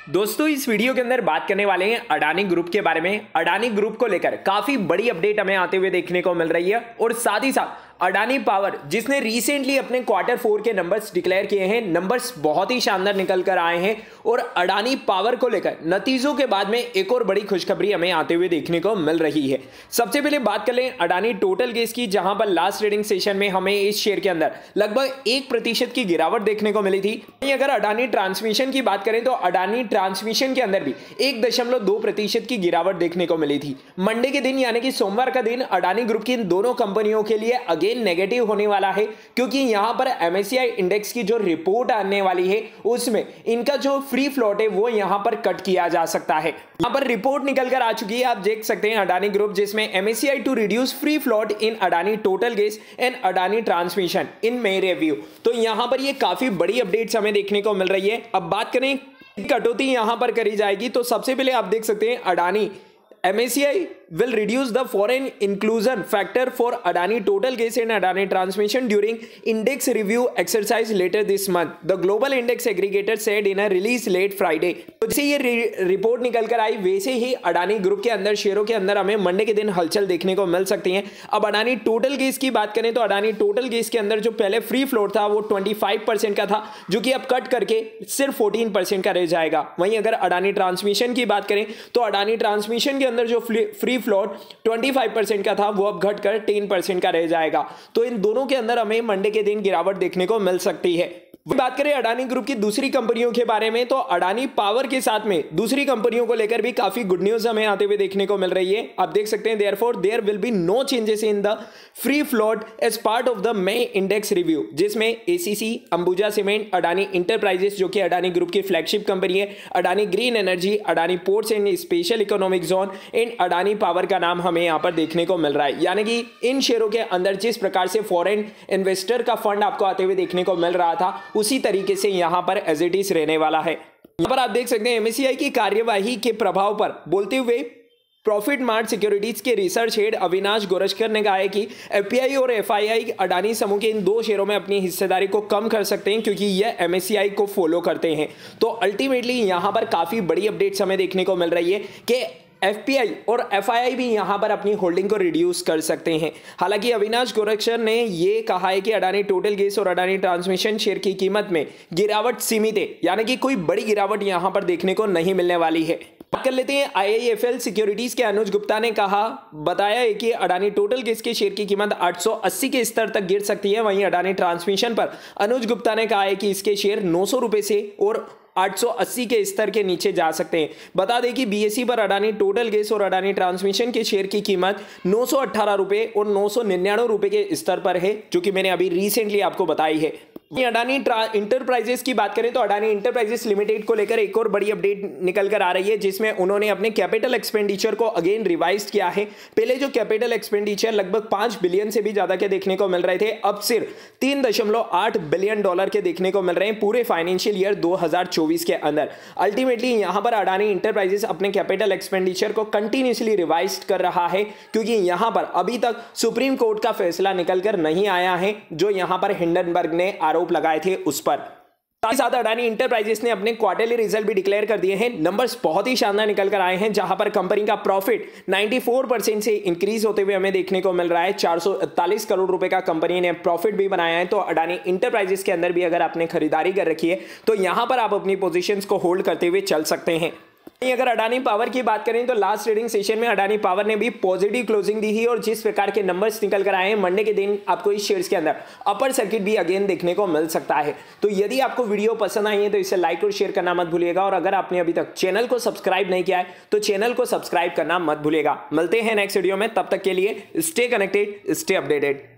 दोस्तों इस वीडियो के अंदर बात करने वाले हैं अडानी ग्रुप के बारे में। अडानी ग्रुप को लेकर काफी बड़ी अपडेट हमें आते हुए देखने को मिल रही है और साथ ही साथ अडानी पावर जिसने रिसेंटली अपने Q4 के नंबर्स डिक्लेयर किए हैं, नंबर्स बहुत ही शानदार निकल कर आए हैं और अडानी पावर को लेकर नतीजों के बाद में एक और बड़ी खुशखबरी हमें आते हुए देखने को मिल रही है। सबसे पहले बात कर लें अडानी टोटल गैस की, जहां पर लास्ट ट्रेडिंग सेशन में हमें इस शेयर के अंदर लगभग 1% की गिरावट देखने को मिली थी। अगर अडानी ट्रांसमिशन की बात करें तो अडानी ट्रांसमिशन के अंदर भी 1.2% की गिरावट देखने को मिली थी। मंडे के दिन यानी कि सोमवार का दिन अडानी ग्रुप की इन दोनों कंपनियों के लिए नेगेटिव होने वाला है, क्योंकि यहां पर MSCI इंडेक्स की जो रिपोर्ट आने वाली है उसमें इनका जो फ्री फ्लोट है वो यहां पर कट किया जा सकता है। यहां पर रिपोर्ट निकल कर आ चुकी है, आप देख सकते हैं अडानी ग्रुप, जिसमें MSCI to reduce free float in Adani total gas and Adani transmission in May review. तो यहां पर ये काफी बड़ी अपडेट्स हमें देखने को मिल रही है। अब बात करें कटौती यहां पर करी जाएगी तो सबसे पहले आप देख सकते हैं Adani MSCI will reduce the foreign inclusion factor for Adani total gas and Adani transmission during index review exercise later this month, the global index aggregator said in a release late Friday। तो जैसे ये report निकल कर आई वैसे ही Adani group के अंदर शेयरों के अंदर हमें मंडे के दिन हलचल देखने को मिल सकती है। अब अडानी टोटल गैस की बात करें तो अडानी टोटल गैस के अंदर जो पहले फ्री फ्लोट था वो 25% का था, जो कि अब कट करके सिर्फ 14% का रह जाएगा। वहीं अगर अडानी ट्रांसमिशन की बात करें तो अडानी ट्रांसमिशन के अंदर जो फ्री फ्लोट 25% का था वो अब घटकर 10% का रह जाएगा। तो इन दोनों के अंदर हमें मंडे के दिन गिरावट देखने को मिल सकती है। बात करें अडानी ग्रुप की दूसरी कंपनियों के बारे में तो अडानी पावर के साथ में दूसरी कंपनियों को लेकर भी काफी गुड न्यूज हमें आते हुए देखने को मिल रही है। आप देख सकते हैं therefore there will be no changes in the free float as part of the May index review, जिसमें ACC, Ambuja cement, Adani enterprises जो कि अडानी ग्रुप की फ्लैगशिप कंपनी है, Adani green energy, Adani ports and special economic zone and Adani power का नाम हमें यहाँ पर देखने को मिल रहा है। यानी कि इन शेयरों के अंदर जिस प्रकार से फॉरेन इन्वेस्टर का फंड आपको आते हुए देखने को मिल रहा था उसी तरीके से यहां पर एज इट इज रहने वाला है। यहां पर आप देख सकते हैं MSCI की कार्यवाही के प्रभाव पर बोलते हुए प्रॉफिट मार्ट सिक्योरिटीज के रिसर्च हेड अविनाश गोरशकर ने कहा है कि FPI और FII अडानी समूह के इन दो शेयरों में अपनी हिस्सेदारी को कम कर सकते हैं, क्योंकि यह MSCI को फॉलो करते हैं। तो अल्टीमेटली यहां पर काफी बड़ी अपडेट्स हमें देखने को मिल रही है कि FPI और FII भी यहां पर अपनी होल्डिंग को रिड्यूस कर सकते हैं। हालांकि अविनाश गोरखकर ने यह कहा है कि अडानी टोटल गैस और अडानी ट्रांसमिशन शेयर की कीमत में गिरावट सीमित है, यानी कि कोई बड़ी गिरावट यहां पर देखने को नहीं मिलने वाली है। बात कर लेते हैं IIFL सिक्योरिटीज के अनुज गुप्ता ने बताया है कि अडानी टोटल गैस के शेयर की कीमत 880 के स्तर तक गिर सकती है। वहीं अडानी ट्रांसमिशन पर अनुज गुप्ता ने कहा है कि इसके शेयर 900 रुपए से और 880 के स्तर के नीचे जा सकते हैं। बता दें कि BSE पर अडानी टोटल गैस और अडानी ट्रांसमिशन के शेयर की कीमत 918 रुपए और 999 रुपए के स्तर पर है, जो कि मैंने अभी रिसेंटली आपको बताई है। अडानी इंटरप्राइजेस की बात करें तो अडानी इंटरप्राइजेस लिमिटेड को लेकर एक और बड़ी अपडेट निकल कर आ रही है, जिसमें उन्होंने अपने कैपिटल एक्सपेंडिचर को अगेन रिवाइज किया है। पहले जो कैपिटल एक्सपेंडिचर लगभग 5 बिलियन से भी ज्यादा के देखने को मिल रहे थे, अब सिर्फ 3.8 बिलियन डॉलर के देखने को मिल रहे हैं पूरे फाइनेंशियल ईयर 2024 के अंदर। अल्टीमेटली यहां पर अडानी इंटरप्राइजेस अपने कैपिटल एक्सपेंडिचर को कंटिन्यूसली रिवाइज कर रहा है, क्योंकि यहां पर अभी तक सुप्रीम कोर्ट का फैसला निकल कर नहीं आया है, जो यहां पर हिंडनबर्ग ने आरोप लगाए थे उस पर। साथ ही साथ अडानी इंटरप्राइजेस ने अपने क्वार्टरली रिजल्ट भी डिक्लेयर कर दिए हैं। नंबर्स बहुत ही शानदार निकल कर आए हैं, जहां पर कंपनी का प्रॉफिट 94% से इंक्रीज होते हुए हमें देखने को मिल रहा है। 441 करोड़ रुपए का कंपनी ने प्रॉफिट भी बनाया है। तो अडानी इंटरप्राइजेस के अंदर भी अगर आपने खरीदारी कर रखी है तो यहां पर आप अपनी पोजीशंस को होल्ड करते हुए चल सकते हैं। अगर अडानी पावर की बात करें तो लास्ट ट्रेडिंग सेशन में अडानी पावर ने भी पॉजिटिव क्लोजिंग दी थी और जिस प्रकार के नंबर्स निकल कर आए हैं मंडे के दिन आपको इस शेयर्स के अंदर अपर सर्किट भी अगेन देखने को मिल सकता है। तो यदि आपको वीडियो पसंद आई है तो इसे लाइक और शेयर करना मत भूलिएगा, और अगर आपने अभी तक चैनल को सब्सक्राइब नहीं किया है तो चैनल को सब्सक्राइब करना मत भूलिएगा। मिलते हैं नेक्स्ट वीडियो में, तब तक के लिए स्टे कनेक्टेड, स्टे अपडेटेड।